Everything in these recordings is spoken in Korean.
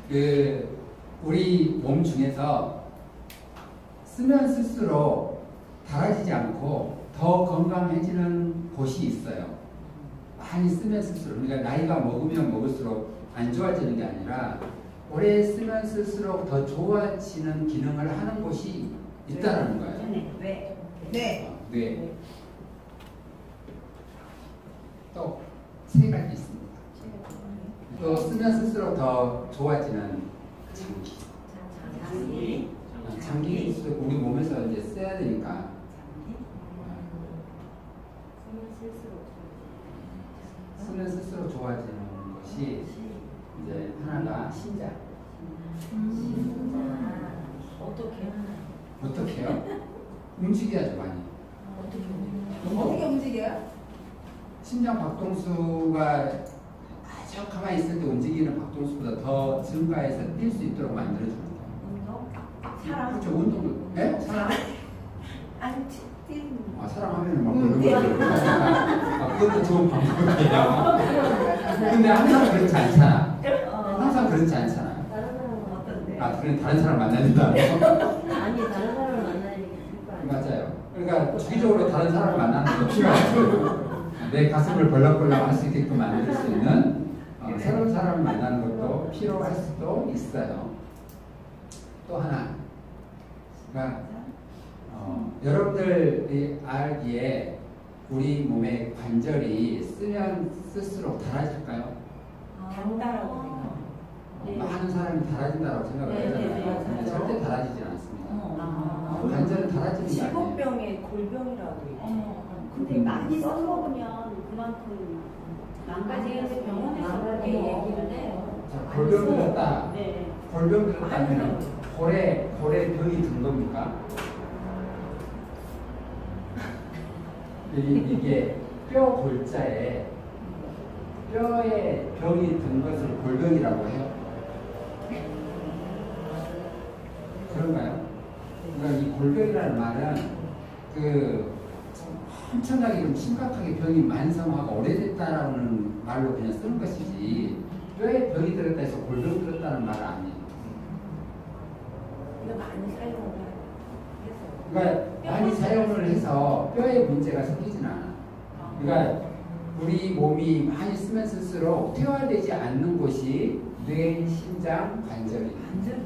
우리 몸 중에서 쓰면 쓸수록 달아지지 않고 더 건강해지는 곳이 있어요. 많이 쓰면 쓸수록. 그러니까 나이가 먹으면 먹을수록 안 좋아지는 게 아니라 오래 쓰면 쓸수록 더 좋아지는 기능을 하는 곳이 있다라는 거예요. 네. 뇌. 또 세 가지 있습니다. 또 쓰면 쓸수록 더 좋아지는 장기. 장기 우리 몸에서 이제 써야 되니까. 쓰면 쓸수록 좋아지는 것이 이제 하나가 심장. 어떻게요? 움직여야죠 많이. 어떻게 움직여요? 심장 박동수가 아주 가만히 있을 때 움직이는 박동수보다 더 증가해서 뛸 수 있도록 만들어주는 거예요. 사람? 그렇죠. 운동도. 네? 사람? 아니, 뛰는. 사랑하면 막 그런 거죠. 그것도 좋은 방법이에요. 근데 항상 그렇지 않잖아. 항상 그렇지 않잖아. 다른 사람은 어떤데? 그래 다른 사람 만나야 된다. 아니, 다른 사람을 만나야 되는 게 맞아요. 그러니까 주기적으로 다른 사람을 만나는 거 필요하죠. 내 가슴을 벌렁벌렁 할 수 있게끔 만들 수 있는 새로운 사람을 만나는 것도 필요할 수도 있어요. 또 하나, 그러니까 여러분들이 알기에 우리 몸의 관절이 쓰면 쓸수록 달아질까요? 단다라고 생각해요. 많은 사람이 달아진다고 생각을 하잖아요. 근데 절대 달아지지 않습니다. 관절은 달아지는 게 아니에요. 직업병의 골병이라고 있죠. 근데 많이 써먹으면 그만큼 망가지는데 병원에서 그렇게 얘기를 해요. 자, 골병 들었다. 네. 골병 들었다면 골에 병이 든 겁니까? 이게 뼈 골자에 뼈에 병이 든 것을 골병이라고 해요. 그런가요? 그러니까 이 골병이라는 말은 엄청나게 좀 심각하게 병이 만성화가 오래됐다라는 말로 그냥 쓰는 것이지 뼈에 병이 들었다 해서 골병 들었다는 말은 아니에요. 이거 많이 사용을 해서. 그러니까 많이 사용을 해서 뼈에 문제가 생기진 않아. 그러니까 우리 몸이 많이 쓰면 쓸수록 퇴화되지 않는 곳이 뇌, 심장, 관절이에요.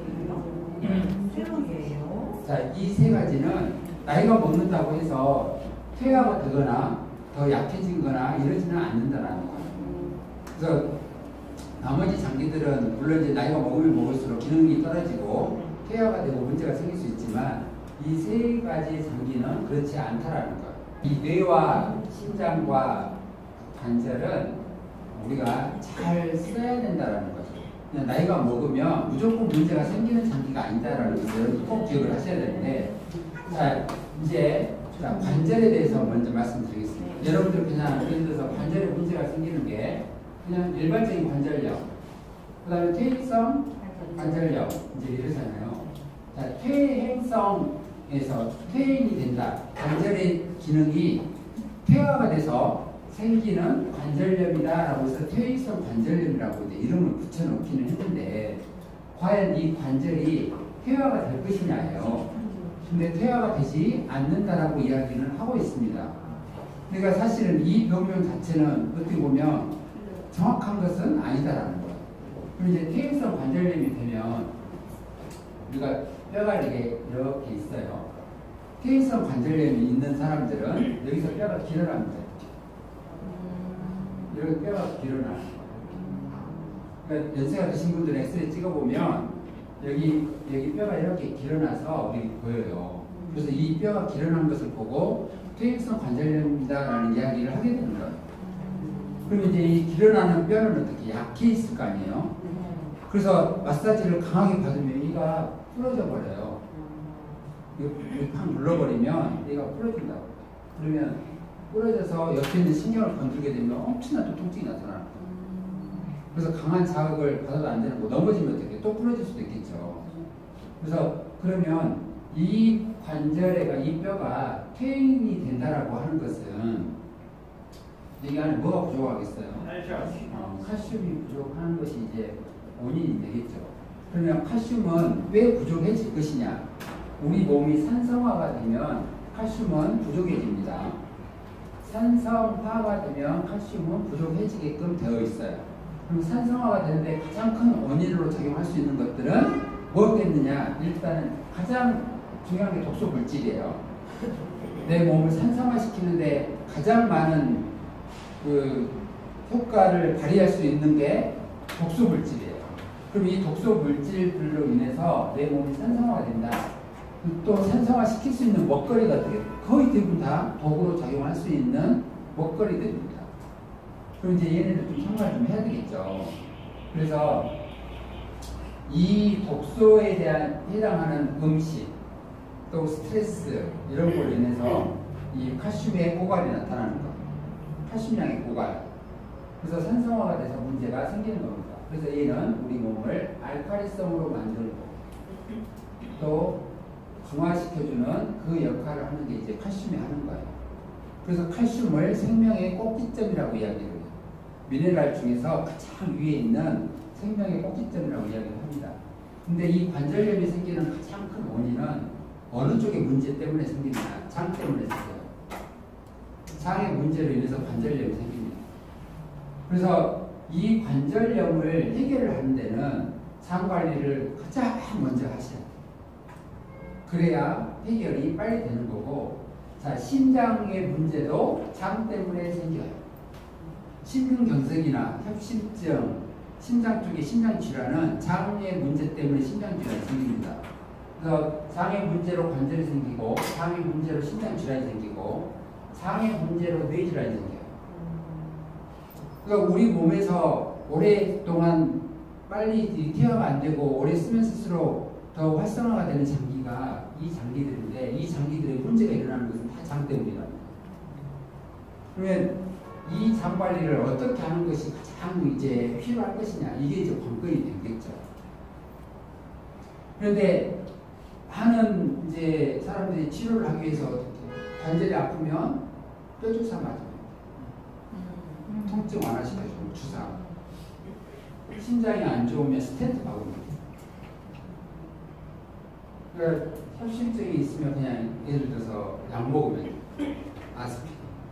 관절이에요? 자, 이 세 가지는 나이가 먹는다고 해서 퇴화가 되거나 더 약해지거나 이러지는 않는다는 거예요. 그래서 나머지 장기들은 물론 이제 나이가 먹으면 먹을수록 기능이 떨어지고 퇴화가 되고 문제가 생길 수 있지만 이 세 가지 장기는 그렇지 않다라는 거예요. 이 뇌와 심장과 관절은 우리가 잘 써야 된다라는 거죠. 그냥 나이가 먹으면 무조건 문제가 생기는 장기가 아니다라는 것을 꼭 기억을 하셔야 되는데, 자 이제 관절에 대해서 먼저 말씀드리겠습니다. 여러분들 그냥 예를 들어서 관절에 문제가 생기는 게 그냥 일반적인 관절염, 그 다음에 퇴행성 관절염 이제 이러잖아요. 자, 퇴행성에서 퇴행이 된다. 관절의 기능이 퇴화가 돼서 생기는 관절염이다라고 해서 퇴행성 관절염이라고 이제 이름을 붙여놓기는 했는데 과연 이 관절이 퇴화가 될 것이냐예요. 근데 퇴화가 되지 않는다라고 이야기는 하고 있습니다. 그러니까 사실은 이 병명 자체는 어떻게 보면 정확한 것은 아니다라는 거예요. 그럼 이제 퇴행성 관절염이 되면 우리가 뼈가 이렇게 있어요. 퇴행성 관절염이 있는 사람들은 여기서 뼈가 길어납니다. 이렇게 뼈가 길어나요. 그러니까 연세가 드신 분들 엑스레이 찍어보면 여기 뼈가 이렇게 길어나서 우리 보여요. 그래서 이 뼈가 길어난 것을 보고 퇴행성 관절염이다라는 이야기를 하게 되는 거예요. 그럼 이제 이 길어나는 뼈는 어떻게 약해 있을 거 아니에요. 그래서 마사지를 강하게 받으면 얘가 부러져 버려요. 이거 팍 눌러버리면 얘가 부러진다고. 그러면 부러져서 옆에 있는 신경을 건들게 되면 엄청난 또 통증이 나타나는 거예요. 그래서 강한 자극을 받아도 안 되는 거, 넘어지면 어떻게 또 부러질 수도 있겠죠. 그래서 그러면 이 관절에가 이 뼈가 퇴행이 된다라고 하는 것은 여기 안에 뭐가 부족하겠어요? 칼슘이 부족한 것이 이제 원인이 되겠죠. 그러면 칼슘은 왜 부족해질 것이냐? 우리 몸이 산성화가 되면 칼슘은 부족해집니다. 산성화가 되면 칼슘은 부족해지게끔 되어 있어요. 그럼 산성화가 되는데 가장 큰 원인으로 작용할 수 있는 것들은 뭐겠느냐? 일단은 가장 중요한 게 독소 물질이에요. 내 몸을 산성화시키는데 가장 많은 그 효과를 발휘할 수 있는 게 독소 물질이에요. 그럼 이 독소 물질들로 인해서 내 몸이 산성화가 된다. 또 산성화 시킬 수 있는 먹거리가 어떻게 거의 대부분 다 독으로 작용할 수 있는 먹거리들입니다. 그럼 이제 얘네들 좀 생각을 좀 해야 되겠죠. 그래서 이 독소에 대한 해당하는 음식 또 스트레스 이런 걸로 인해서 이 칼슘의 고갈이 나타나는 거. 칼슘량의 고갈. 그래서 산성화가 돼서 문제가 생기는 겁니다. 그래서 얘는 우리 몸을 알칼리성으로 만들고 또 강화시켜주는 그 역할을 하는 게 이제 칼슘이 하는 거예요. 그래서 칼슘을 생명의 꼭지점이라고 이야기를 해요. 미네랄 중에서 가장 위에 있는 생명의 꼭지점이라고 이야기를 합니다. 근데 이 관절염이 생기는 가장 큰 원인은 어느 쪽의 문제 때문에 생깁니다. 장 때문에 생겨요. 장의 문제로 인해서 관절염이 생깁니다. 그래서 이 관절염을 해결을 하는 데는 장 관리를 가장 먼저 하셔야 돼요. 그래야 해결이 빨리 되는 거고, 자, 심장의 문제도 장 때문에 생겨요. 심근경색이나 협심증, 심장 쪽의 심장질환은 장의 문제 때문에 심장질환이 생깁니다. 그래서 장의 문제로 관절이 생기고, 장의 문제로 심장질환이 생기고, 장의 문제로 뇌질환이 생겨요. 그러니까 우리 몸에서 오랫동안 빨리 퇴화가 안 되고 오래 쓰면 쓸수록 더 활성화가 되는 장기가 이 장기들인데, 이 장기들의 문제가 일어나는 것은 다 장 때문이랍니다. 그러면 이 장 관리를 어떻게 하는 것이 가장 이제 필요할 것이냐, 이게 이제 관건이 되겠죠. 그런데 하는 이제 사람들이 치료를 하기 위해서 어떻게 관절이 아프면 뼈주사 맞아요. 통증 완화시켜주고 주사. 심장이 안 좋으면 스텐트 박습니다. 그러니까 협심증이 있으면 그냥 예를 들어서 약 먹으면 아스피린.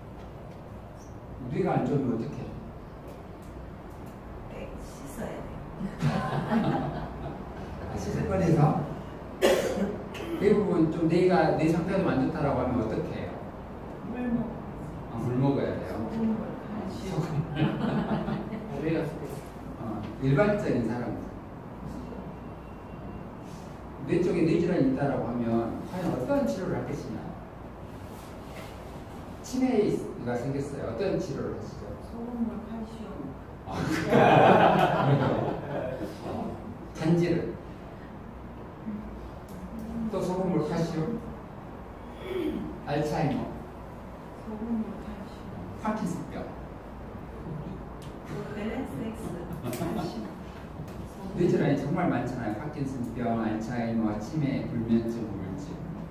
뇌가 안 좋으면 어떻게 해요? 씻어야 돼요. 씻을 거리에서 대부분 좀 뇌 상태가 안 좋다라고 하면 어떻게 해요? 물 먹어. 물 먹어야 돼요. 뇌가 일반적인 사람들. 뇌 쪽에 뇌질환이 있다라고 하면 과연 어떤 치료를 할 것이냐? 치매가 생겼어요. 어떤 치료를 하시죠? 소금물, 칼슘. 간질. 또 소금물, 칼슘. 알츠하이머. 소금물, 칼슘. 파킨슨병. 밸런스 X. 칼슘. 뇌질환이 정말 많잖아요. 파킨슨병, 알츠하이머, 치매, 불면증, 우울증,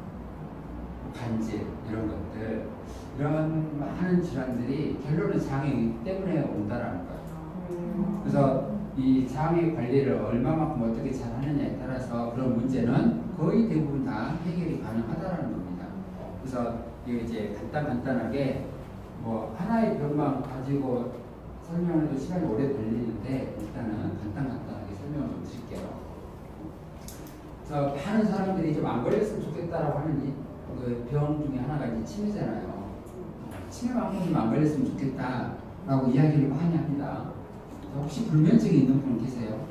간질 이런 것들. 이런 많은 질환들이 결론은 장애 때문에 온다라는 거예요. 그래서 이 장애 관리를 얼마만큼 어떻게 잘 하느냐에 따라서 그런 문제는 거의 대부분 다 해결이 가능하다라는 겁니다. 그래서 이거 이제 간단하게 뭐 하나의 병만 가지고 설명해도 시간이 오래 걸리는데 일단은 간단하게 설명을 좀 드릴게요. 그래서 많은 사람들이 좀 안 걸렸으면 좋겠다라고 하는 그 병 중에 하나가 이제 치매잖아요. 치매만큼은 안 걸렸으면 좋겠다라고 이야기를 많이 합니다. 혹시 불면증이 있는 분 계세요?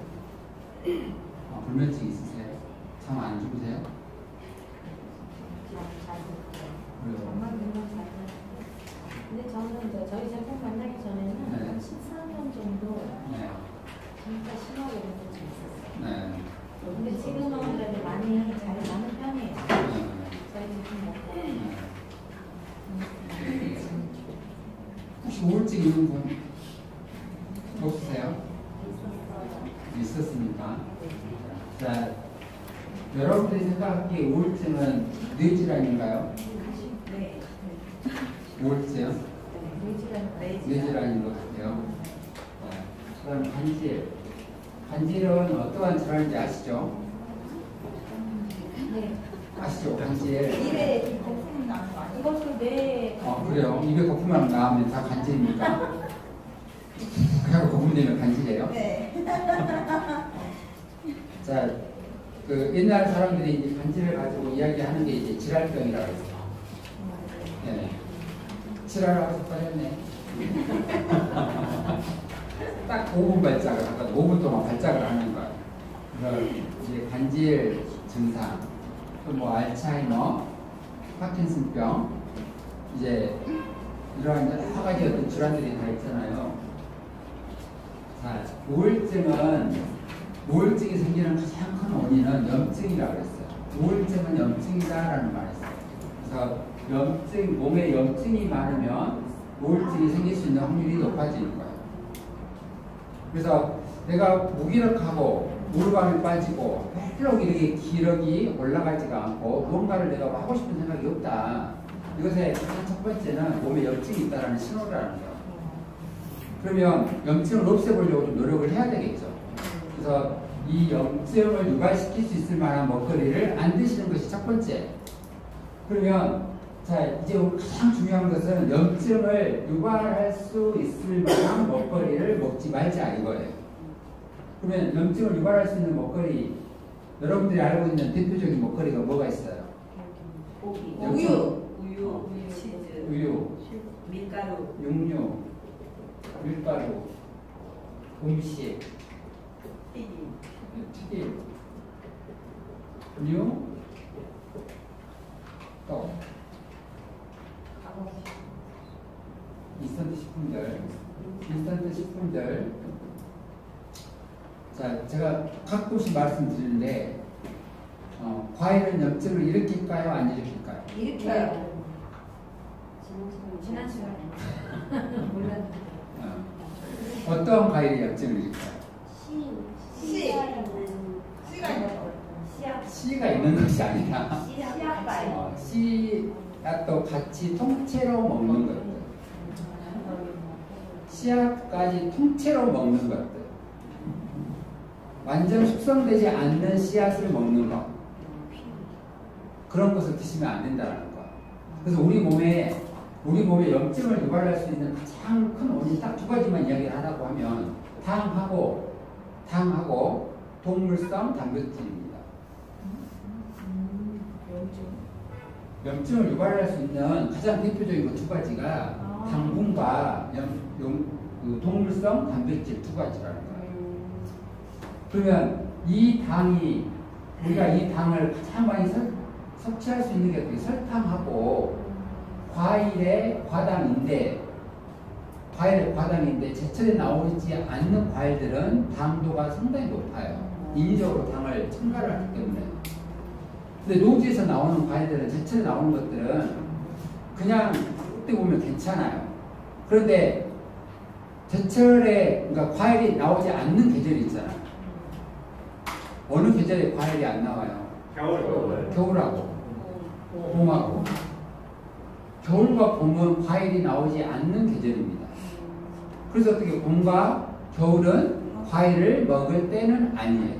불면증 있으세요? 잠 안 주무세요? 정말 정말 잘. 근데 저는 이제 저희 제품 만나기 전에는 네. 한 14년 정도 네. 진짜 심하게 된 적이 있었어요. 네. 근데 지금은 그래도 많이 잘 나는 편이에요. 저희 제품 먹고. 혹시 우울증 있는 분 없으세요? 있었습니까? 자, 여러분들이 생각하기에 우울증은 뇌질환인가요? 네. 우울증? 뇌질환. 뇌질환인 것 같아요. 그다음 간질. 간질은 어떠한 질환인지 아시죠? 네. 아시죠? 간질. 입에 거품이 나는 거 아니에요? 이것도 내. 그래요? 입에 거품만 나오면 다 간질입니까? 그냥 거품 내면 간질이에요? 네. 자, 그 옛날 사람들이 이제 간질을 가지고 이야기하는 게 이제 질환병이라고 해서. 네. 질환하고 빠졌네. 딱 5분 발작을 하거든. 5분 동안 발작을 하는 거야. 그래서 이제 간질 증상, 또 뭐 알츠하이머, 파킨슨병, 이제 이러한 여러 가지 어떤 질환들이 다 있잖아요. 자, 우울증이 생기는 가장 큰 원인은 염증이라고 그랬어요. 우울증은 염증이다라는 말을 했어요. 그래서 몸에 염증이 많으면 우울증이 생길 수 있는 확률이 높아지는 거예요. 그래서 내가 무기력하고 무릎감이 빠지고 별로 이렇게 기력이 올라가지가 않고 무언가를 내가 하고 싶은 생각이 없다. 이것의 가장 첫 번째는 몸에 염증이 있다는 신호라는 거예요. 그러면 염증을 없애보려고 좀 노력을 해야 되겠죠. 그래서 이 염증을 유발시킬 수 있을 만한 먹거리를 안 드시는 것이 첫 번째. 그러면 자, 이제 가장 중요한 것은 염증을 유발할 수 있을 만한 먹거리를 먹지 말자 이거예요. 그러면 염증을 유발할 수 있는 먹거리, 여러분들이 알고 있는 대표적인 먹거리가 뭐가 있어요? 고기, 우유, 치즈, 우유, 밀가루, 육류, 밀가루, 음식, 튀김, 우유, 또 인스턴트 식품들. 자, 제가 가끔씩 말씀드리는데 과일은 염증을 일으킬까요? 안 일으킬까요? 일으켜요. 지난 시간에 몰랐는데. 어떤 과일이 염증을 일으킬까요? 씨가 있는 것이 아니라 씨앗도 같이 통째로 먹는 것들, 씨앗까지 통째로 먹는 것들, 완전 숙성되지 않는 씨앗을 먹는 것, 그런 것을 드시면 안 된다는 거. 그래서 우리 몸에 염증을 유발할 수 있는 가장 큰 원인 딱 두 가지만 이야기를 하라고 하면 당하고 동물성 단백질입니다. 염증을 유발할 수 있는 가장 대표적인 것 두 가지가 당분과 그 동물성 단백질 두 가지라는 거예요. 그러면 우리가 이 당을 가장 많이 섭취할 수 있는 게 어떻게 설탕하고 과일의 과당인데 제철에 나오지 않는 과일들은 당도가 상당히 높아요. 인위적으로 당을 첨가를 하기 때문에. 근데 노지에서 나오는 과일들은, 제철에 나오는 것들은 그냥 그때 보면 괜찮아요. 그런데 제철에, 그러니까 과일이 나오지 않는 계절이 있잖아요. 어느 계절에 과일이 안 나와요? 겨울하고 봄하고. 겨울과 봄은 과일이 나오지 않는 계절입니다. 그래서 어떻게 봄과 겨울은 과일을 먹을 때는 아니에요.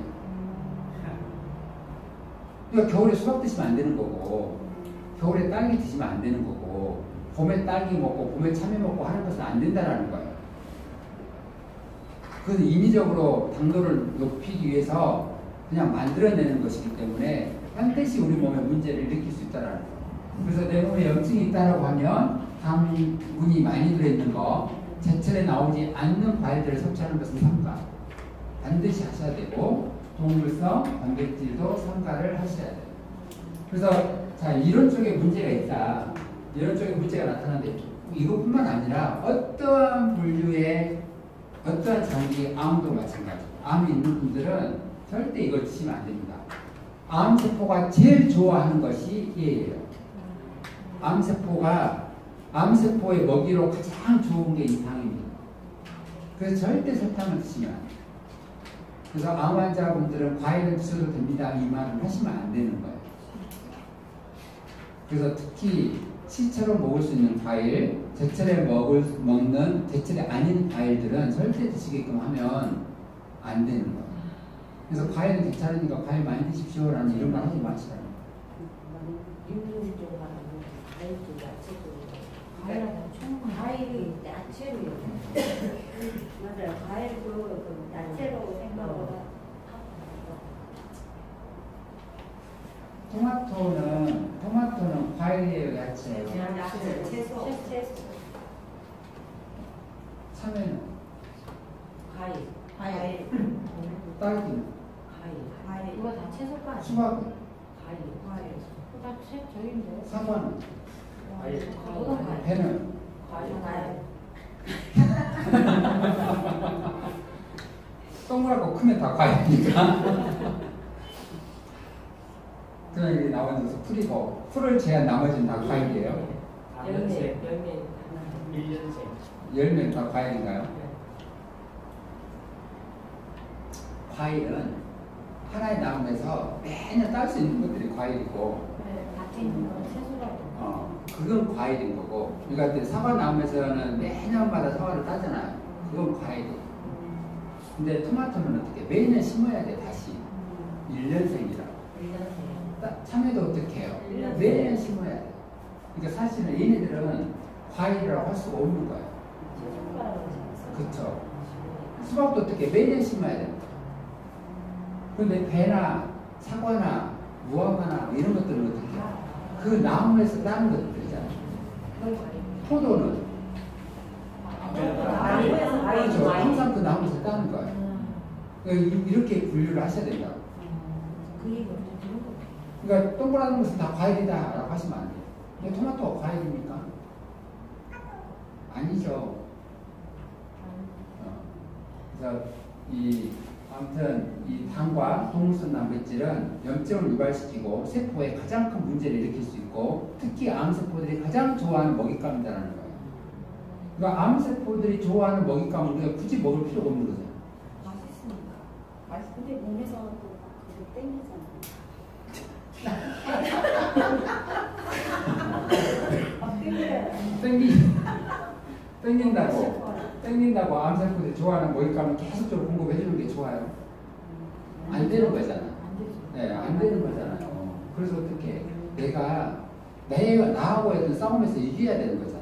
그러니까 겨울에 수박 드시면 안 되는 거고, 겨울에 딸기 드시면 안 되는 거고, 봄에 딸기 먹고 봄에 참외 먹고 하는 것은 안 된다는 거예요. 그래서 인위적으로 당도를 높이기 위해서 그냥 만들어내는 것이기 때문에 반드시 우리 몸에 문제를 일으킬 수 있다는 거예요. 그래서 내 몸에 염증이 있다고 하면 당분이 많이 들어있는 거, 제철에 나오지 않는 과일들을 섭취하는 것은 삼가 반드시 하셔야 되고, 동물성 단백질도 삼가를 하셔야 돼요. 그래서 자, 이런 쪽에 문제가 있다, 이런 쪽에 문제가 나타나는데 이것뿐만 아니라 어떠한 분류의 어떠한 장기, 암도 마찬가지. 암이 있는 분들은 절대 이걸 드시면 안 됩니다. 암세포가 제일 좋아하는 것이 얘예요. 암세포의 먹이로 가장 좋은 게 이 당입니다. 그래서 절대 설탕을 드시면 안 돼요. 그래서 암 환자분들은 과일을 드셔도 됩니다, 이 말을 하시면 안 되는 거예요. 그래서 특히 시처럼 먹을 수 있는 과일, 제철에 먹는 제철에 아닌 과일들은 절대 드시게끔 하면 안 되는 거예요. 그래서 과일은 괜찮으니까 과일 많이 드십시오라는 이런 말 하지 마시라는 거예요. 육류 쪽 말하고 과일 쪽, 야채 쪽. 과일은 충분히 과일이 야채로요. 맞아요. 과일도 그 야채로 생각보다 토마토는 과일이에요, 야채예요. 야채, 채소. 참외는 과일. 과일. 딸기는 과일. 이거 다 채소가 아니야? 수박은 과일. 다 저인데. 사과는 그건 과일. 배는 과일. 동그랗고 크면 다 과일이니까. 그냥 이게 나머지 풀이고 풀을 제한 나머지는 다 과일이에요. 열매. 열매는 다 과일인가요? 과일은 하나의 나무에서 매년 딸 수 있는 것들이 과일이고, 밭에 있는 건 채소라고. 그건 과일인 거고, 그러니까 사과 나무에서는 매년마다 사과를 따잖아요. 그건 과일이고. 근데 토마토는 어떻게 매년 심어야 돼, 다시. 1년생이라. 참외도 어떻게 해요? 매년 심어야 돼. 그러니까 사실은 얘네들은 과일이라고 할 수가 없는 거예요. 그렇죠. 수박도 어떻게 매년 심어야 됩니다. 그런데 배나 사과나 무화과나 이런 것들은 어떻게 해요? 그 나무에서 따는 것들이잖아요. 포도는 그렇죠. 항상 그 나무에서 따는 거예요. 그러니까 이렇게 분류를 하셔야 된다고. 그 얘기 어제 들은 거 같아요. 그러니까 동그란 것은 다 과일이다라고 하시면 안 돼요. 근데 토마토가 과일입니까? 아니죠. 그래서 아무튼 이 당과 동물성 단백질은 염증을 유발시키고 세포에 가장 큰 문제를 일으킬 수 있고, 특히 암세포들이 가장 좋아하는 먹잇감이라는 거예요. 그러니까 암세포들이 좋아하는 먹잇감을 우리가 굳이 먹을 필요가 없는 거죠. 맛있으니까. 근데 몸에서 또 그게 땡기잖아. 땡긴다고 암세포들이 좋아하는 먹잇감을 계속적으로 공급해 주는 게 좋아요? 안 되는 거잖아. 네, 안 되는 거잖아요. 그래서 어떻게 내가 나하고 했던 싸움에서 이겨야 되는 거잖아.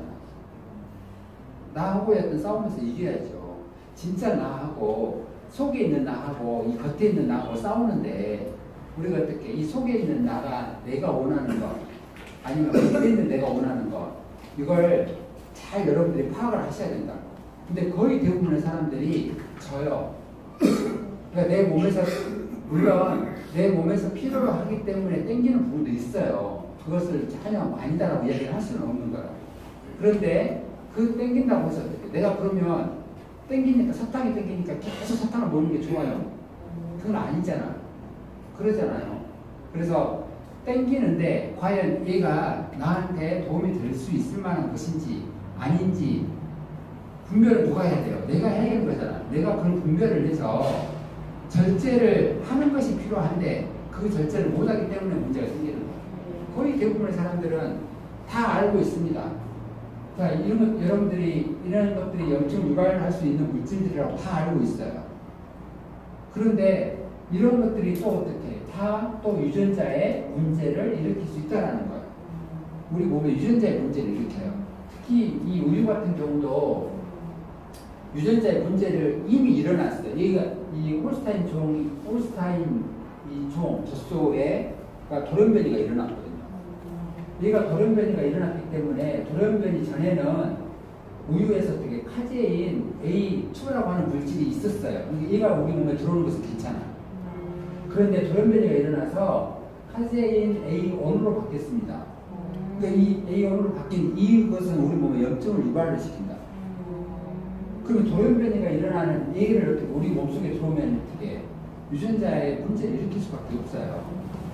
나하고 했던 싸움에서 이겨야죠. 진짜 나하고 속에 있는 나하고 이 겉에 있는 나하고 싸우는데, 우리가 어떻게 이 속에 있는 나가 내가 원하는 것, 아니면 겉에 있는 내가 원하는 것, 이걸 잘 여러분들이 파악을 하셔야 된다. 근데 거의 대부분의 사람들이 져요. 그러니까 내 몸에서, 물론 내 몸에서 필요로 하기 때문에 땡기는 부분도 있어요. 그것을 전혀 아니다라고 이야기를 할 수는 없는 거예요. 그런데 그 땡긴다고 해서 내가 그러면 땡기니까, 사탕이 땡기니까 계속 사탕을 먹는 게 좋아요? 그건 아니잖아. 그러잖아요. 그래서 땡기는데 과연 얘가 나한테 도움이 될 수 있을 만한 것인지 아닌지 분별을 누가 해야 돼요? 내가 해야 되는 거잖아. 내가 그런 분별을 해서 절제를 하는 것이 필요한데 그 절제를 못하기 때문에 문제가 생기는 거예요. 거의 대부분의 사람들은 다 알고 있습니다. 자, 여러분들이 이런 것들이 염증 유발할 수 있는 물질들이라고 다 알고 있어요. 그런데 이런 것들이 또 어떻게 다 또 유전자의 문제를 일으킬 수 있다는 거예요. 우리 몸에 유전자의 문제를 일으켜요. 특히 이 우유 같은 경우도 유전자의 문제를 이미 일어났어요. 얘가 이 홀스타인 이 종 젖소에 돌연변이가 일어났거든요. 얘가 돌연변이가 일어났기 때문에 돌연변이 전에는 우유에서 되게 카제인 A2라고 하는 물질이 있었어요. 얘가 우리 몸에 들어오는 것은 괜찮아요. 그런데 돌연변이가 일어나서 카제인 A1으로 바뀌었습니다. 그러니까 이 A1으로 바뀐 이것은 우리 몸에 염증을 유발을 시킨다. 그러면 돌연변이가 일어나는 얘기를 어떻게 우리 몸속에 들어오면 어떻게 유전자의 문제를 일으킬 수밖에 없어요.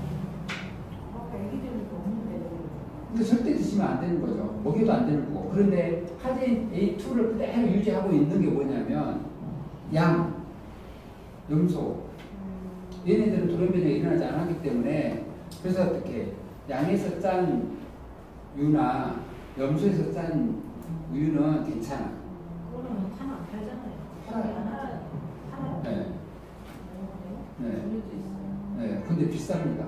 근데 절대 드시면 안 되는 거죠. 먹여도 안 되는 거고. 그런데 카제인 A2를 그대로 유지하고 있는 게 뭐냐면 양, 염소. 얘네들은 돌연변이가 일어나지 않았기 때문에, 그래서 어떻게 양에서 짠 유나 염소에서 짠 우유는 괜찮아. 그거는 파는 안 팔잖아요. 팔아요. 팔아요. 네. 네. 종류도 있어요. 네, 근데 비쌉니다.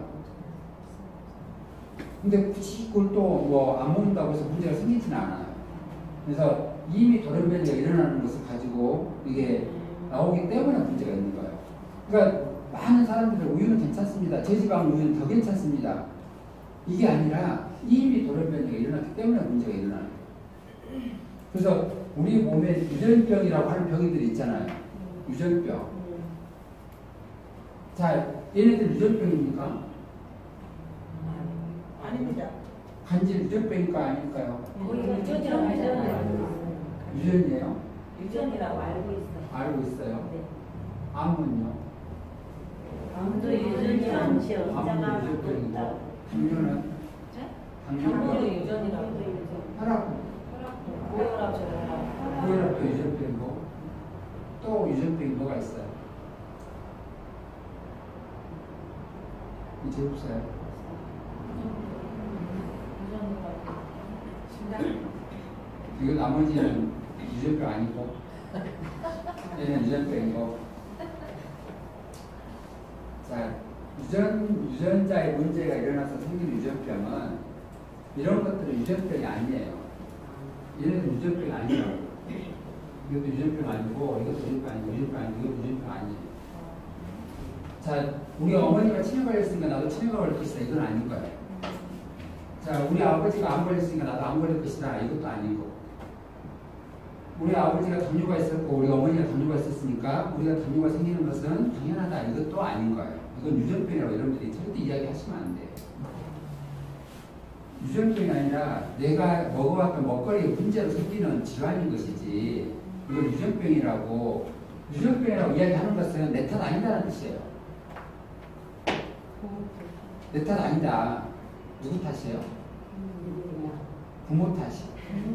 근데 굳이 그걸 또 뭐 안 먹는다고 해서 문제가 생기지는 않아요. 그래서 이미 돌연변이가 일어나는 것을 가지고 이게 나오기 때문에 문제가 있는 거예요. 그러니까 많은 사람들은 우유는 괜찮습니다. 저지방 우유는 더 괜찮습니다. 이게 아니라 이미 돌연변이가 일어났기 때문에 문제가 일어나는 거예요. 그래서 우리 몸에 유전병이라고 하는 병이들이 있잖아요. 유전병. 자, 얘네들 유전병입니까? 아닙니다. 간질 유전병일까 아닐까요? 거기가 유전이라고 하잖아요. 유전이에요? 유전이라고 알고 있어요. 알고 있어요. 네. 암은요? 암도 유전이 아니죠. 암은 유전병이고 당뇨는? 네? 당뇨는 당뇨도 유전이라고. 혈압, 고혈압, 저혈압. 고혈압도 유전병이고 또 유전병이 뭐가 있어요? 이제 없어요. 이거 나머지는 유전병 아니고 얘는 유전병이고. 자, 유전자의 문제가 일어나서 생긴 유전병은 이런 것들은 유전병이 아니에요. 얘네는 유전병이 아니라고. 이것도 유전병 아니고 이것도 유전병 아니고 유전병 아니고 이것도 유전병 아니에요. 자, 우리 어머니가 치매 걸렸으니까 나도 치매가 걸릴 것이다. 이건 아닌 거예요. 자, 우리 아버지가 안 걸렸으니까 나도 안 걸릴 것이다. 이것도 아니고. 우리 아버지가 당뇨가 있었고 우리 어머니가 당뇨가 있었으니까 우리가 당뇨가 생기는 것은 당연하다. 이것도 아닌 거예요. 이건 유전병이라고 여러분들이 절대 이야기하시면 안 돼요. 유전병이 아니라 내가 먹어왔던 먹거리에 문제로 생기는 질환인 것이지 이건 유전병이라고 이야기하는 것은 내 탓 아니다는 뜻이에요. 내 탓 아니다. 누구 탓이에요? 부모 탓이.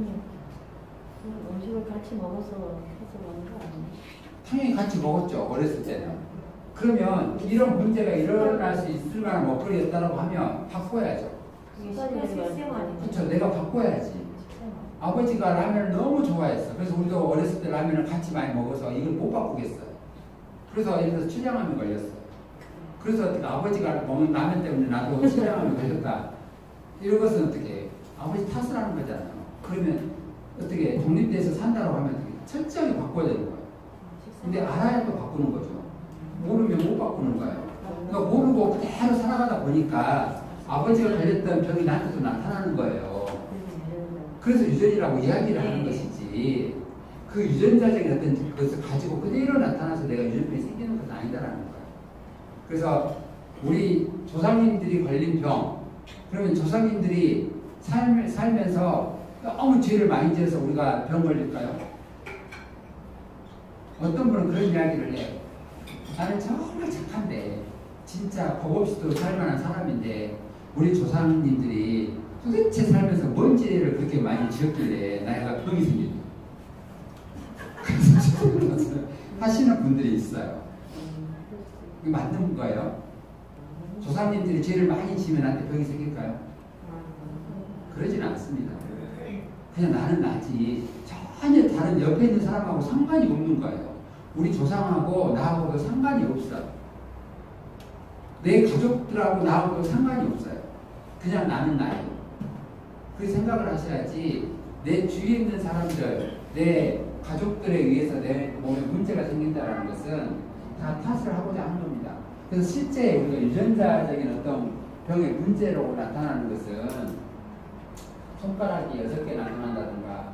음식을 같이 먹어서 해서 그런 거 아니에요? 당연히 같이 먹었죠. 어렸을 때는. 그러면 이런 문제가 일어날 수 있을 만한 먹거리였다고 하면 바꿔야죠. 그게 식생 아니에요? 그렇죠. 내가 바꿔야지. 아버지가 라면을 너무 좋아했어. 그래서 우리도 어렸을 때 라면을 같이 많이 먹어서 이걸 못 바꾸겠어요. 그래서 예를 들어서 췌장암이 걸렸어. 그래서 어떻게 아버지가 먹는 라면 때문에 나도 췌장암이 걸렸다. 이런 것은 어떻게 아버지 탓을 하는 거잖아요. 그러면 어떻게 독립돼서 산다고 하면 어떻게 철저하게 바꿔야 되는 거예요. 근데 알아야 또 바꾸는 거죠. 모르면 못 바꾸는 거예요. 그러니까 모르고 그대로 살아가다 보니까 아버지가 걸렸던 병이 나한테도 나타나는 거예요. 그래서 유전이라고 이야기를 하는 것이지 그 유전자적인 어떤 것을 가지고 그대로 나타나서 내가 유전병이 생기는 것은 아니다라는 거예요. 그래서 우리 조상님들이 걸린 병, 그러면 조상님들이 살면서 너무 죄를 많이 지어서 우리가 병 걸릴까요? 어떤 분은 그런 이야기를 해요. 나는 정말 착한데 진짜 법 없이도 살만한 사람인데 우리 조상님들이 도대체 살면서 뭔 죄를 그렇게 많이 지었길래 나이가 병이 생겼냐. 그래서 하시는 분들이 있어요. 이거 맞는 거예요? 조상님들이 죄를 많이 지으면 나한테 병이 생길까요? 그러진 않습니다. 그냥 나는 나지 전혀 다른 옆에 있는 사람하고 상관이 없는 거예요. 우리 조상하고 나하고도 상관이 없어요. 내 가족들하고 나하고도 상관이 없어요. 그냥 나는 나예요. 그 생각을 하셔야지 내 주위에 있는 사람들, 내 가족들에 의해서 내 몸에 문제가 생긴다는 것은 다 탓을 하고자 하는 겁니다. 그래서 실제 우리가 유전자적인 어떤 병의 문제로 나타나는 것은 손가락이 6개 나타난다든가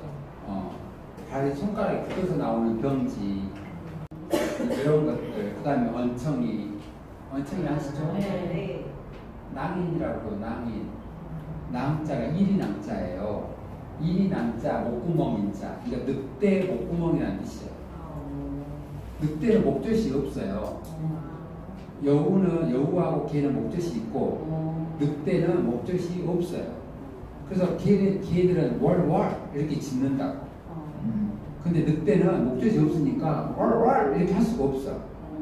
발에 손가락이 굳어서 나오는 병지 이런 것들, 그 다음에 언청이 아시죠? 네. 낭인이라고 낭인. 낭자가 일이 낭자예요. 일이 낭자, 목구멍인자. 그러니까 늑대 목구멍이라는 뜻이에요. 늑대는 목젖이 없어요. 여우하고 개는 목젖이 있고 늑대는 목젖이 없어요. 그래서 개들은 월월 이렇게 짖는다고. 근데 늑대는 목젖이 없으니까 월월 이렇게 할 수가 없어.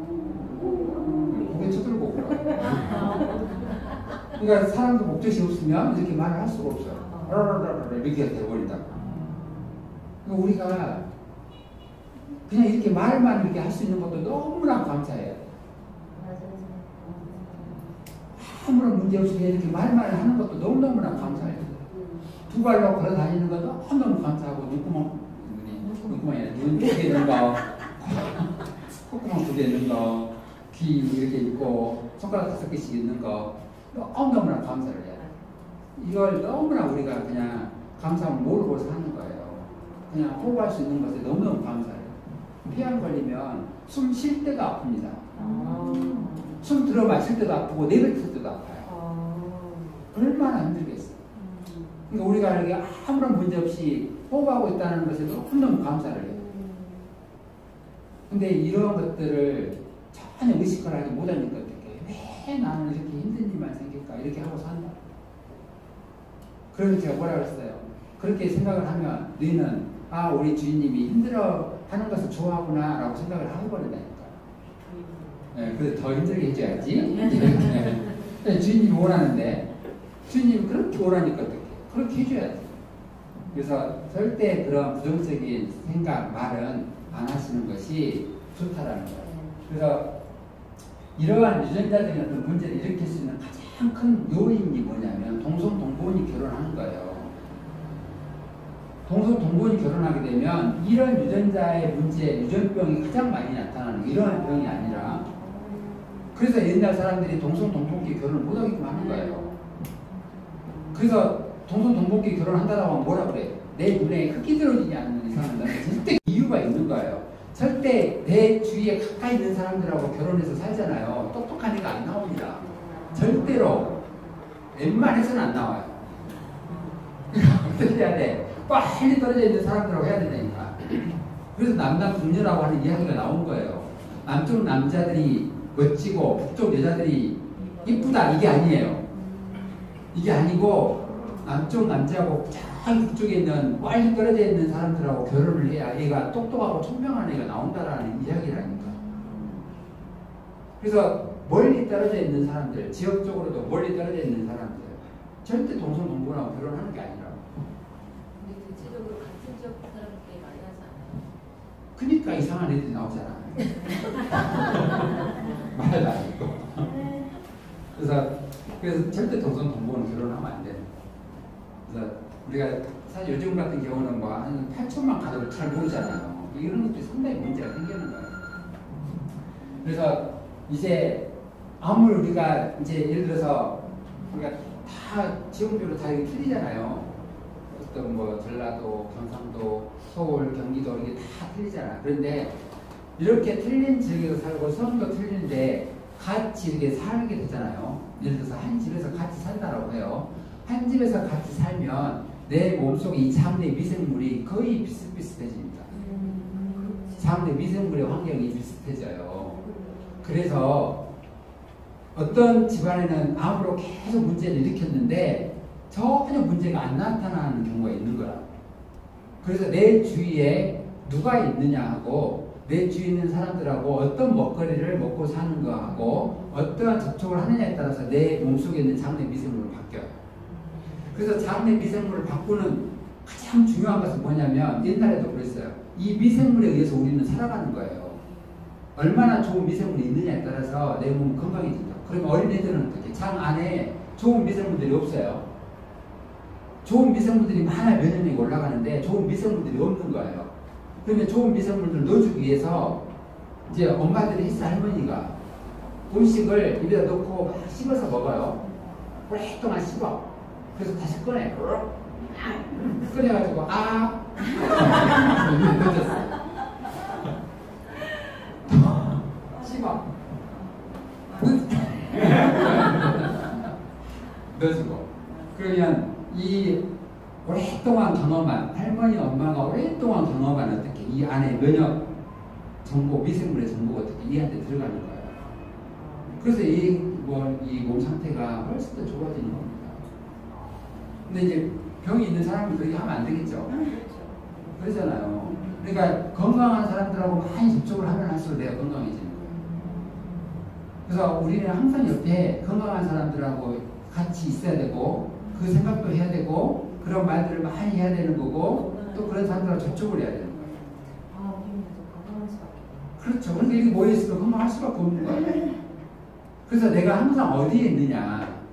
고개 쳐들고 그러. 그러니까 사람도 목젖이 없으면 이렇게 말을 할 수가 없어요. 이렇게 돼버린다고. 그러니까 우리가 그냥 이렇게 말만 이렇게 할 수 있는 것도 너무나 감사해요. 아무런 문제 없이 이렇게 말만 하는 것도 너무너무나 감사해요. 두 발로 걸어 다니는 것도 너무너무 감사하고 눈구멍에 눈 두개 있는 거, 콧구멍 두 개 있는 거, 귀 이렇게 있고 손가락 5개씩 있는 거 너무너무나 감사를 해요. 이걸 너무나 우리가 그냥 감사함을 모르고 사는 거예요. 그냥 호흡할 수 있는 것에 너무너무 감사해요. 폐암 걸리면 숨 쉴 때도 아픕니다. 숨 들어 마실 때도 아프고 내뱉을 때도 아파요. 얼마나 힘들겠어요. 그러니까 우리가 이렇게 아무런 문제 없이 호흡하고 있다는 것에 너무너무 감사를 해요. 근데 이런 것들을 전혀 의식을 하지 못하니까 어떻게 왜 나는 이렇게 힘든 일만 생길까 이렇게 하고 산다. 그래서 제가 뭐라 그랬어요. 그렇게 생각을 하면 너희는 우리 주인님이 힘들어 하는 것을 좋아하구나 라고 생각을 하고 버린다니까. 네, 그래서 더 힘들게 해줘야지. 이렇게. 주인님이 원하는데 주인님이 그렇게 원하니까 어떻게 그렇게 해줘야지. 그래서 절대 그런 부정적인 생각, 말은 안 하시는 것이 좋다라는 거예요. 그래서 이러한 유전자적인 어떤 문제를 일으킬 수 있는 가장 큰 요인이 뭐냐면 동성동본이 결혼하는 거예요. 동성동본이 결혼하게 되면 이런 유전자의 문제, 유전병이 가장 많이 나타나는 이러한 병이 아니라 그래서 옛날 사람들이 동성동본끼리 결혼을 못하게끔 하는 거예요. 그래서 동성동본끼리 결혼한다고 하면 뭐라 그래요? 내 눈에 흙이 들어지지 않는 이상은 절대 이유가 있는 거예요. 절대 내 주위에 가까이 있는 사람들하고 결혼해서 살잖아요. 똑똑한 애가 안 나옵니다. 절대로 웬만해서는 안 나와요. 어떻게 해야 돼? 빨리 떨어져 있는 사람들하고 해야 되니까. 그래서 남남북녀라고 하는 이야기가 나온 거예요. 남쪽 남자들이 멋지고 북쪽 여자들이 이쁘다 이게 아니에요. 이게 아니고 남쪽 남자하고 저기 북쪽에 있는 빨리 떨어져 있는 사람들하고 결혼을 해야 얘가 똑똑하고聪명한 애가 나온다라는 이야기라니까. 그래서 멀리 떨어져 있는 사람들, 지역적으로도 멀리 떨어져 있는 사람들 절대 동성동본하고 결혼하는 게 아니라. 근데 대체적으로 같은 지역 사람들이 많이 하잖아요. 그러니까 이상한 애들이 나오잖아. 말도 안 듣고. 그래서 절대 동성동본은 결혼하면 안 돼. 그래서 우리가 사실 요즘 같은 경우는 뭐 한 8천만 가족을 잘 모르잖아요. 이런 것도 상당히 문제가 생기는 거예요. 그래서 이제 아무리 우리가 이제 예를 들어서 우리가 다 지역별로 다 이게 틀리잖아요. 어떤 뭐 전라도, 경상도, 서울, 경기도 이게 다 틀리잖아. 그런데 이렇게 틀린 지역에서 살고 성도 틀린데 같이 이렇게 살게 되잖아요. 예를 들어서 한 집에서 같이 산다라고 해요. 한 집에서 같이 살면 내 몸속에 이 장내 미생물이 거의 비슷비슷해집니다. 장내 미생물의 환경이 비슷해져요. 그래서 어떤 집안에는 암으로 계속 문제를 일으켰는데 전혀 문제가 안 나타나는 경우가 있는 거라. 그래서 내 주위에 누가 있느냐 하고 내 주위에 있는 사람들하고 어떤 먹거리를 먹고 사는 거하고 어떠한 접촉을 하느냐에 따라서 내 몸속에 있는 장내 미생물을 바뀌어요. 그래서 장내 미생물을 바꾸는 가장 중요한 것은 뭐냐면 옛날에도 그랬어요. 이 미생물에 의해서 우리는 살아가는 거예요. 얼마나 좋은 미생물이 있느냐에 따라서 내 몸은 건강해진다. 그러면 어린애들은 어떻게? 장 안에 좋은 미생물들이 없어요. 좋은 미생물들이 많아 면역력이 올라가는데 좋은 미생물들이 없는 거예요. 그러면 좋은 미생물들을 넣어주기 위해서 이제 엄마들이 헬스 할머니가 음식을 입에다 넣고 막 씹어서 먹어요. 오랫동안 씹어. 그래서 다시 꺼내. 꺼내가지고 입에 넣어줬어. 씹어. 넣어주고. 그러면 이 오랫동안 경험한 할머니 엄마가 오랫동안 경험한 어떻게 이 안에 면역 정보 미생물의 정보가 어떻게 이한테 들어가는 거예요. 그래서 이 몸 상태가 훨씬 더 좋아지는 겁니다. 근데 이제 병이 있는 사람은 그렇게 하면 안 되겠죠. 그러잖아요. 그러니까 건강한 사람들하고 많이 접촉을 하면 할수록 내가 건강해지는 거예요. 그래서 우리는 항상 옆에 건강한 사람들하고 같이 있어야 되고 그 생각도 해야 되고 그런 말들을 많이 해야 되는 거고 또 그런 사람들하고 접촉을 해야 되는 거예요. 우리는 건강할 수밖에 없어요. 그렇죠. 그런데 이렇게 모여있으면 건강할 수밖에 없는 거예요. 그래서 내가 항상 어디에 있느냐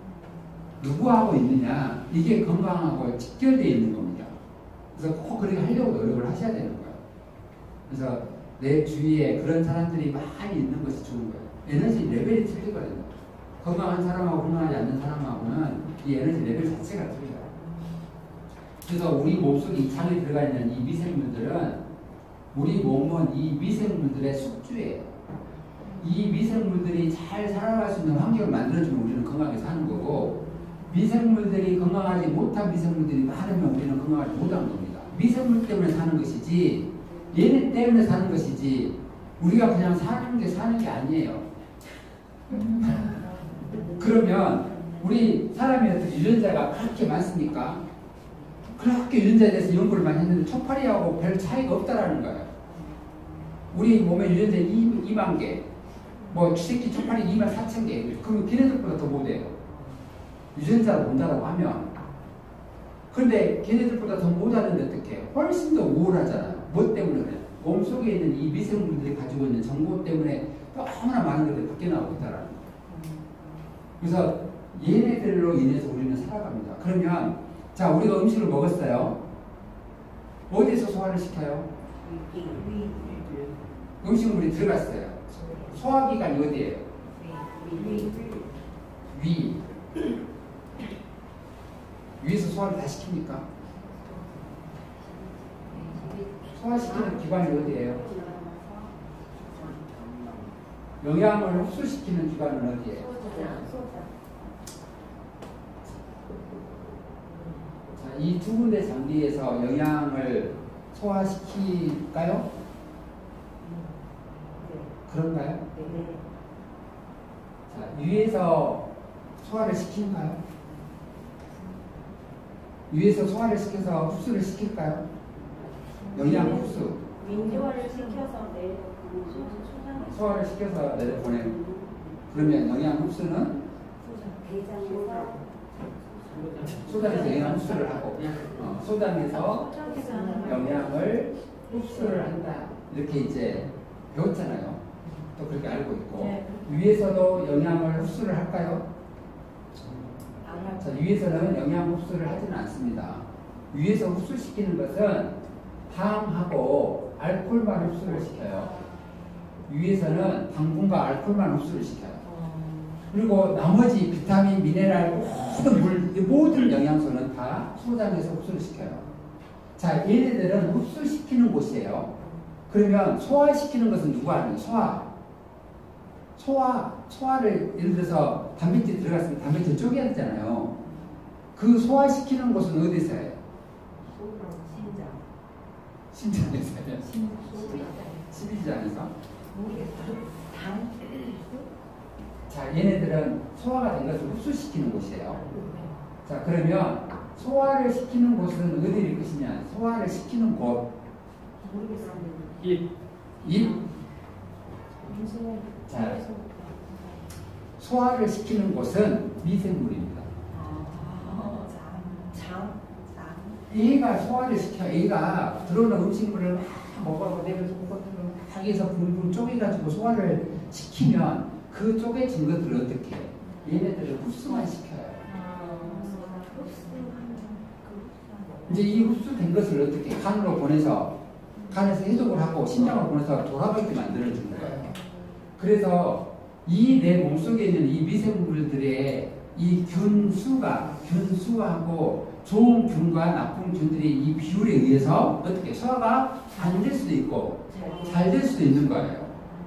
누구하고 있느냐, 이게 건강하고 직결되어 있는 겁니다. 그래서 꼭 그렇게 하려고 노력을 하셔야 되는 거예요. 그래서 내 주위에 그런 사람들이 많이 있는 것이 좋은 거예요. 에너지 레벨이 틀리거든요. 건강한 사람하고 건강하지 않는 사람하고는 이 에너지 레벨 자체가 틀려요. 그래서 우리 몸속에 이 장에 들어가 있는 이 미생물들은 우리 몸은 이 미생물들의 숙주예요. 이 미생물들이 잘 살아갈 수 있는 환경을 만들어주면 우리는 건강하게 사는 거고, 미생물들이 건강하지 못한 미생물들이 많으면 우리는 건강하지 못한 겁니다. 미생물 때문에 사는 것이지, 얘네 때문에 사는 것이지, 우리가 그냥 사는 게 아니에요. 그러면 우리 사람이 어떤 유전자가 그렇게 많습니까? 그렇게 유전자에 대해서 연구를 많이 했는데 초파리하고 별 차이가 없다라는 거예요. 우리 몸에 유전자 2만 개, 뭐 새끼 초파리 2만 4천 개, 그러면 걔네들보다 더 못해요. 유전자로 본다라고 하면. 그런데 걔네들보다 더 못하는데 어떻게? 훨씬 더 우월하잖아요. 뭐 때문에 그래? 몸속에 있는 이 미생물들이 가지고 있는 정보 때문에 너무나 많은 것들이 밖에 나오고 있다라는 거예요. 그래서 얘네들로 인해서 우리는 살아갑니다. 그러면 자, 우리가 음식을 먹었어요. 어디서 소화를 시켜요? 음식물이 들어갔어요. 소화기관이 어디예요? 위. 위에서 소화를 다 시킵니까? 소화시키는 기관이 어디예요? 영양을 흡수시키는 기관은 어디예요? 자, 이 두 군데 장기에서 영양을 소화시킬까요? 그런가요? 자, 위에서 소화를 시킬까요? 위에서 소화를 시켜서 흡수를 시킬까요? 영양 흡수. 민주화를 시켜서 소화를 시켜서 내려보내요. 그러면 영양 흡수는 대장에서 소장에서 영양 흡수를 하고, 소장에서 영양을 흡수를 한다. 이렇게 이제 배웠잖아요. 또 그렇게 알고 있고. 네. 위에서도 영양을 흡수를 할까요? 자, 위에서는 영양 흡수를 하지는 않습니다. 위에서 흡수시키는 것은 당하고 알코올만 흡수를 시켜요. 위에서는 당분과 알코올만 흡수를 시켜요. 그리고 나머지 비타민, 미네랄, 모든 물, 모든 영양소는 다 소장에서 흡수를 시켜요. 자, 얘네들은 흡수시키는 곳이에요. 그러면 소화시키는 것은 누가 하는 거예요? 소화를 예를 들어서 단백질 들어갔으면 단백질 쪼개야 되잖아요. 그 소화시키는 곳은 어디서 해요? 심장에서 해요. 십이지장에서. 자, 얘네들은 소화가 된 것을 흡수시키는 곳이에요. 자, 그러면 소화를 시키는 곳은 어디일 것이냐? 소화를 시키는 곳. 입. 자, 소화를 시키는 곳은 미생물입니다. 얘가 소화를 시켜. 얘가 들어오는 음식물을 막 먹어서 내려서 막 해서 불불 쪼개가지고 소화를 시키면 그 쪼개진 것들을 어떻게 해요? 얘네들을 흡수만 시켜요. 이제 이 흡수된 것을 어떻게 간으로 보내서 간에서 해독을 하고 심장으로 보내서 돌아가게 만들어주는 거예요. 그래서 이 내 몸속에 있는 이 미생물들의 이 균수하고 좋은 균과 나쁜 균들이 이 비율에 의해서 어떻게 소화가 안 될 수도 있고 잘 될 수도 있는 거예요.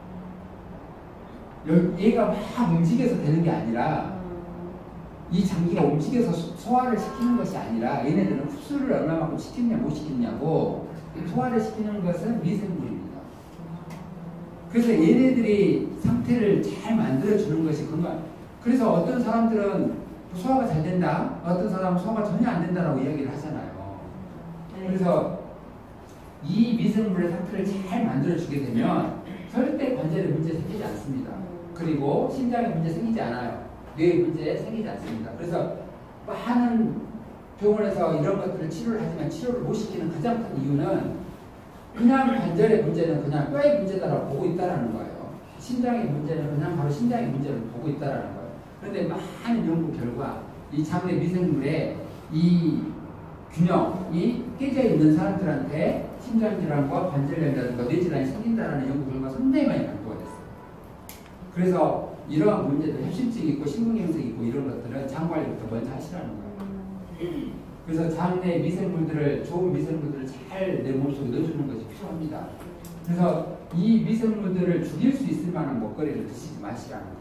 얘가 막 움직여서 되는 게 아니라 이 장기가 움직여서 소화를 시키는 것이 아니라 얘네들은 흡수를 얼마만큼 시키느냐 못 시키느냐고 소화를 시키는 것은 미생물입니다. 그래서 얘네들이 상태를 잘 만들어주는 것이 건강. 그래서 어떤 사람들은 소화가 잘 된다, 어떤 사람은 소화가 전혀 안 된다라고 이야기를 하잖아요. 그래서 이 미생물의 상태를 잘 만들어주게 되면 절대 관절에 문제 생기지 않습니다. 그리고 심장에 문제 생기지 않아요. 뇌에 문제 생기지 않습니다. 그래서 많은 병원에서 이런 것들을 치료를 하지만 치료를 못 시키는 가장 큰 이유는 그냥 관절의 문제는 그냥 뼈의 문제다라고 보고 있다는 거예요. 심장의 문제는 그냥 바로 심장의 문제를 보고 있다는 거예요. 그런데 많은 연구 결과 이 장내 미생물의 이 균형이 깨져 있는 사람들한테 심장질환과 관절염이라든가 뇌질환이 생긴다는 연구 결과가 상당히 많이 발표가 됐어요. 그래서 이러한 문제들, 협심증이 있고 심근경색이 있고 이런 것들은 장 관리부터 먼저 하시라는 거예요. 그래서 장내 미생물들을, 좋은 미생물들을 잘 내 몸속에 넣어주는 것이 필요합니다. 그래서 이 미생물들을 죽일 수 있을 만한 먹거리를 드시지 마시라는 거예요.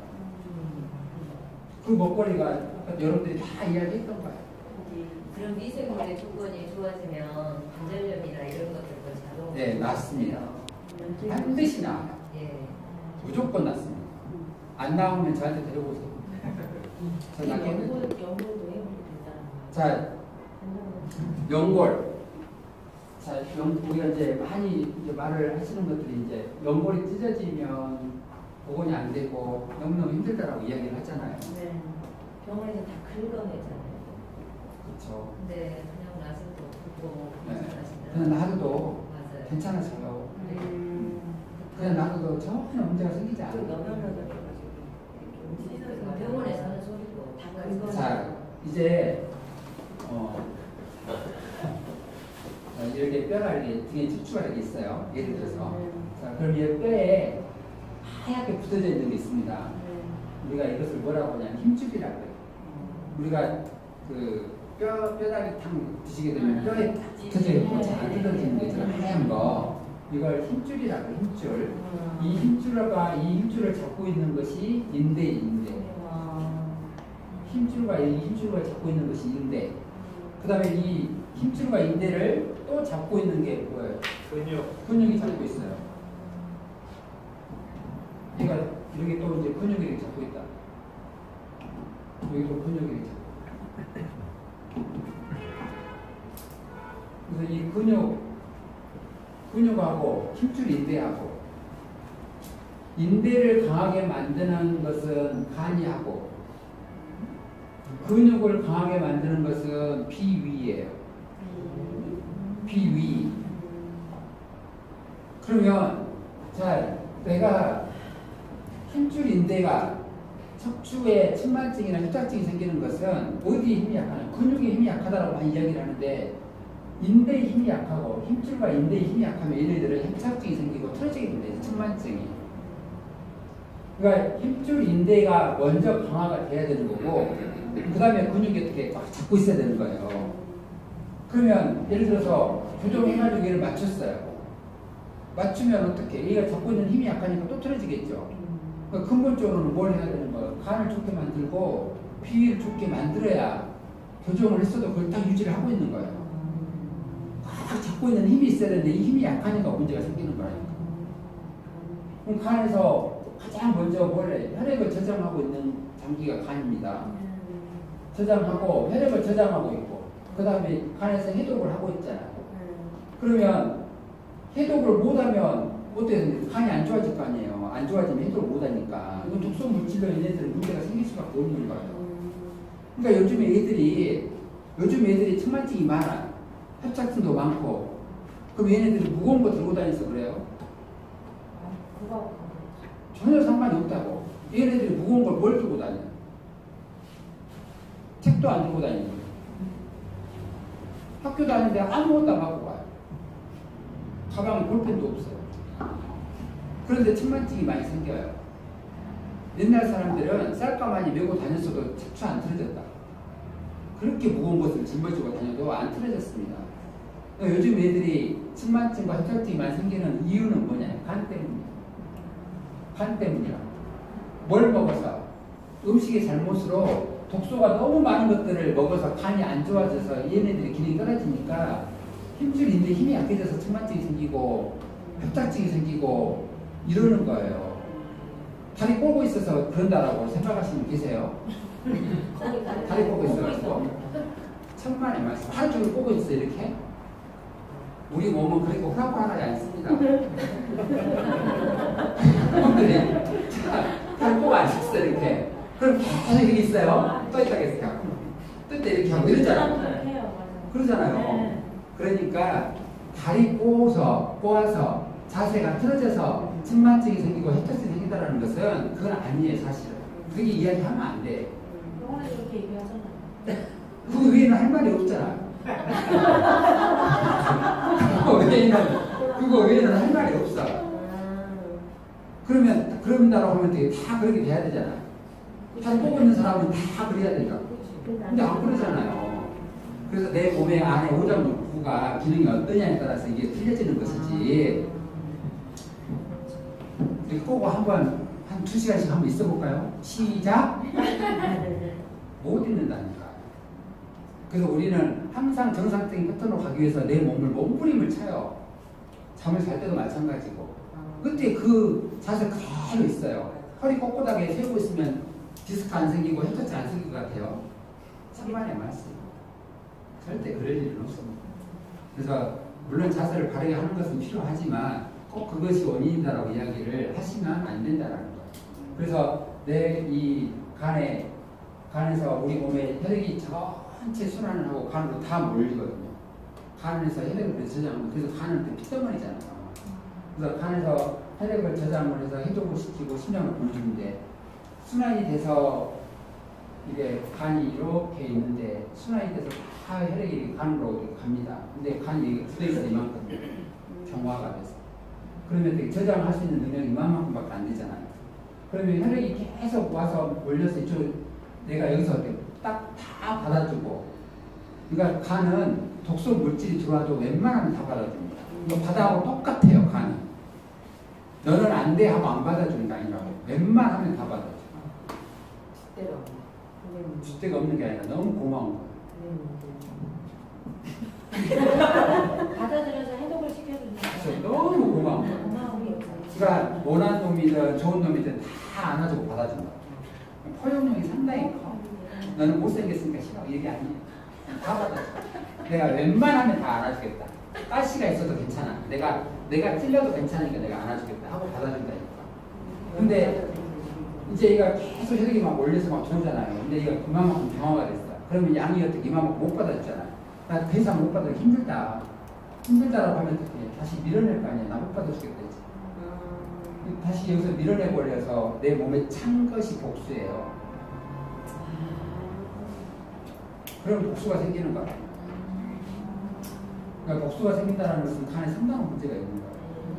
그 먹거리가 여러분들이 다 이야기했던 거예요. 그런 미생물의 조건이 좋아지면 관절염이나 이런 것들도 자동. 네, 맞습니다. 반드시 나와요. 예. 무조건 낫습니다. 안 나오면 저한테 데려오세요. 저 나게. 연골도 해보면 된다는 거예요. 자, 연골. 자, 우리가 이제 많이 이제 말을 하시는 것들이 이제 연골이 찢어지면 복원이 안 되고 너무너무 힘들다라고 이야기를 하잖아요. 네. 병원에서 다 긁어내잖아요. 그렇죠. 근데 그냥 놔서도 붓고 네. 괜찮아진다. 그냥 놔둬도 맞아요. 괜찮아져요. 네. 그냥 놔둬도 전혀 문제가 생기지 좀 않아요. 너덜너덜해가지고 이렇게 움직이니까 병원에서는 소리고 다 긁어. 자, 이제 이렇게 뼈가 이렇게 등에 척추가 이렇게 있어요. 예를 들어서. 자, 그럼 이 뼈에 하얗게 붙어져 있는 게 있습니다. 우리가 이것을 뭐라고 하냐면 힘줄이라고 해요. 우리가 그 뼈다귀 탕 드시게 되면 뼈에 딱 붙어져 있고 잘 안 뜯어지는 게 있잖아요. 하얀 거. 이걸 힘줄이라고 해요. 힘줄. 이 힘줄을 잡고 있는 것이 인대인데. 힘줄과 이 힘줄을 잡고 있는 것이 인대. 그 다음에 이 힘줄과 인대를 또 잡고 있는 게 뭐예요? 근육이 잡고 있어요. 얘가 이렇게 또 이제 근육이 이렇게 잡고 있다. 여기도 근육이 이렇게 잡고. 그래서 이 근육하고 힘줄 인대하고 인대를 강하게 만드는 것은 간이 하고 근육을 강하게 만드는 것은 비위예요. 비위. 그러면 자, 내가 힘줄 인대가 척추에 측만증이나 협착증이 생기는 것은 어디에 힘이 약하냐? 근육에 힘이 약하다라고 많이 이야기를 하는데 인대의 힘이 약하고 힘줄과 인대의 힘이 약하면 얘네들은 협착증이 생기고 틀어지게 됩니다. 측만증이. 그러니까 힘줄 인대가 먼저 강화가 돼야 되는 거고 그 다음에 근육이 어떻게 꽉 잡고 있어야 되는 거예요. 그러면 예를 들어서 교정해가지고 얘를 맞췄어요. 맞추면 어떻게? 얘가 잡고 있는 힘이 약하니까 또 틀어지겠죠. 그러니까 근본적으로는 뭘 해야 되는 거예요? 간을 좋게 만들고 비위를 좋게 만들어야 교정을 했어도 그걸 딱 유지를 하고 있는 거예요. 꽉 잡고 있는 힘이 있어야 되는데 이 힘이 약하니까 문제가 생기는 거라니까. 그럼 간에서 가장 먼저 뭘 해? 혈액을 저장하고 있는 장기가 간입니다. 저장하고 혈액을 저장하고 있고 그 다음에 간에서 해독을 하고 있잖아요. 그러면 해독을 못하면 어떻게 됩니까? 간이 안 좋아질 거 아니에요. 안 좋아지면 해독을 못하니까 이건 독성 물질로 얘네들은 문제가 생길 수밖에 없는 거예요. 그러니까 요즘 애들이 측만증이 많아. 협착증도 많고 그럼 얘네들이 무거운 거 들고 다니서 그래요? 전혀 상관이 없다고. 얘네들이 무거운 걸 뭘 들고 다녀? 책도 안 들고 다니고 학교 다니는데 아무것도 안 갖고 가요. 가방에 볼펜도 없어요. 그런데 측만증이 많이 생겨요. 옛날 사람들은 쌀가마니 메고 다녔어도 척추 안 틀어졌다. 그렇게 무거운 것을 짊어지고 다녀도 안 틀어졌습니다. 그러니까 요즘 애들이 측만증과 협착증이 많이 생기는 이유는 뭐냐? 간 때문이에요. 간 때문이야. 뭘 먹어서? 음식의 잘못으로 독소가 너무 많은 것들을 먹어서 간이 안 좋아져서 얘네들이 기능이 떨어지니까 힘줄인데 힘이 약해져서 측만증이 생기고 협착증이 생기고 이러는 거예요. 다리 꼬고 있어서 그런다라고 생각하시는 분 계세요? 다리 꼬고 있어가지고 천만의 말씀. 한쪽을 꼬고 있어 이렇게. 우리 몸은 그렇게 호락호락하지 않습니다. 분들이 다리 꼬고 앉았어 이렇게. 그럼 계속 이렇게 있어요. 또 있다가 이렇게 하고 또 이렇게 하고 이러잖아요. 그러잖아요. 그러니까 다리 꼬아서 자세가 틀어져서 측만증이 생기고 협착증이 생긴다는 것은 그건 아니에요. 사실은. 그렇게 이야기하면 안 돼. 병원에서 그렇게 얘기하잖아요. 그 외에는 할 말이 없잖아. 그거 외에는 할 말이 없어. 그런다고 하면 되게 다 그렇게 돼야 되잖아. 다 보고 있는 사람은 다 그래야 되니까. 근데 안 그러잖아요. 그래서 내 몸에 안에 오장육부가 기능이 어떠냐에 따라서 이게 틀려지는 것이지. 꼭 한번 한 2시간씩 한번 있어 볼까요? 시작! 못 있는다니까. 그래서 우리는 항상 정상적인 패턴으로 가기 위해서 내 몸을 몸부림을 쳐요. 잠을 잘 때도 마찬가지고. 그때 그 자세 그대로 있어요. 허리 꼿꼿하게 세우고 있으면 디스크 안 생기고 햄터치 안 생길 것 같아요. 천만의 말씀. 절대 그럴 일은 없습니다. 그래서 물론 자세를 바르게 하는 것은 필요하지만 꼭 그것이 원인이다라고 이야기를 하시면 안 된다는 거예요. 그래서 내 이 간에서 우리 몸에 혈액이 전체 순환을 하고 간으로 다 몰리거든요. 간에서 혈액을 저장하고, 그래서 간은 피덩어리잖아요. 그래서 간에서 혈액을 저장을 해서 해독을 시키고 심장을 보내주는데, 순환이 돼서 이게 간이 이렇게 있는데 순환이 돼서 다 혈액이 간으로 이렇게 갑니다. 근데 간이 부대에서 이만큼 경화가 돼서, 그러면 되게 저장할 수 있는 능력이 이만큼밖에 안 되잖아요. 그러면 혈액이 계속 와서 몰려서 이쪽 내가 여기서 딱 다 받아주고, 그러니까 간은 독소 물질이 들어와도 웬만하면 다 받아줍니다. 이거 바다하고 똑같아요. 간은. 너는 안 돼 하고 안 받아주는 게 아니라고. 웬만하면 다 받아줘. 때려. 줏대가 없는 게 아니라 너무 고마운 거예요. 받아들여서 해독을 시켜준다. 너무 고마운 거예요. 고마움이 없어요. 그러니까 원한 놈이든 좋은 놈이든 다 안아주고 받아준다. 포용력이 상당히 커. 너는 못생겼으니까 싫어. 이게 아니에요. 다 받아줘. 내가 웬만하면 다 안아주겠다. 가시가 있어도 괜찮아. 내가 찔려도 괜찮으니까 내가 안아주겠다 하고 받아준다니까. 근데 이제 얘가 계속 혈액이 막 몰려서 막 들어오잖아요. 근데 얘가 그만큼 경화가 됐어. 그러면 양이 어떻게 이만큼 못 받아주잖아. 나 더 이상 못 받아도 힘들다. 힘들다라고 하면 어떻게 다시 밀어낼 거 아니야. 나 못 받아주겠다. 다시 여기서 밀어내버려서 내 몸에 찬 것이 복수예요. 그럼 복수가 생기는 거야. 그러니까 복수가 생긴다는 것은 간에 상당한 문제가 있는 거예요.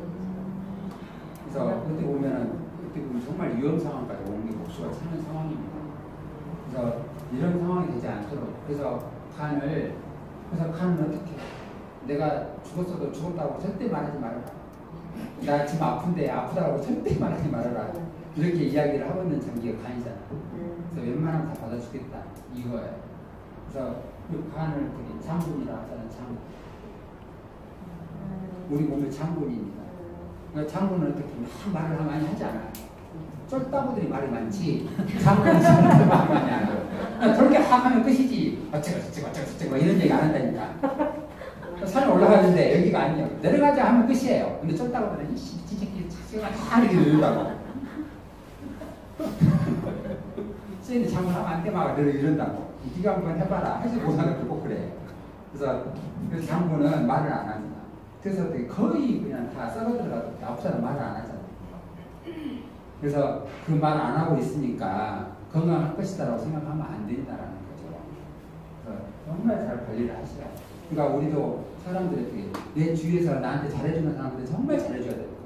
그래서 그때 보면 정말 위험 상황까지 오는 게 복수가 차는 상황입니다. 그래서 이런 상황이 되지 않도록, 그래서 간은 어떻게 내가 죽었어도 죽었다고 절대 말하지 말아라. 나 지금 아픈데 아프다고 절대 말하지 말아라. 이렇게 이야기를 하고 있는 장기가 간이잖아. 그래서 웬만하면 다 받아주겠다 이거예요. 그래서 그 간을 되게 장군이라 하잖아요. 장군. 우리 몸의 장군입니다. 그러니까 장군은 어떻게 막 말을 많이 하지 않아요. 쫄따구들이 말이 많지 장군은 진짜 말 많이 안 해요. 그렇게 확 하면 끝이지. 어쩌고 이런 얘기 안 한다니까. 산에 올라가는데 여기가 아니에요. 내려가자 하면 끝이에요. 근데 쫄따구들은 지지끼리 착시가 다 이렇게 늘다고. 쟤는 장군 하면 안 돼 막 이런다고. 네가 한번 해봐라. 해서 못하는 꼭 그래. 그래서 장군은 말을 안 합니다. 그래서 거의 그냥 다 썩어 들어가도 아프다는 말을 안 하잖아. 그래서 그 말 안 하고 있으니까 건강할 것이다라고 생각하면 안 된다라는 거죠. 그래서 정말 잘 관리를 하시라. 그러니까 우리도 사람들에게 내 주위에서 나한테 잘해주는 사람들 정말 잘해줘야 돼.